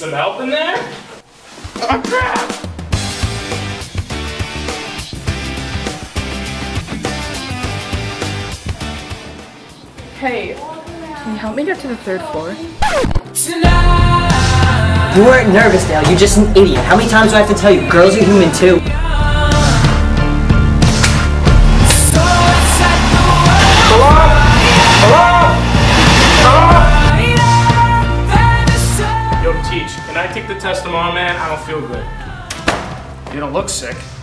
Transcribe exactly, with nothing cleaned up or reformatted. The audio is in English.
some help in there? Oh, crap! Hey, can you help me get to the third floor? You weren't nervous, Dale. You're just an idiot. How many times do I have to tell you? Girls are human too. Hello? Hello? Hello? Yo, Teach, can I take the test tomorrow, man? I don't feel good. You don't look sick.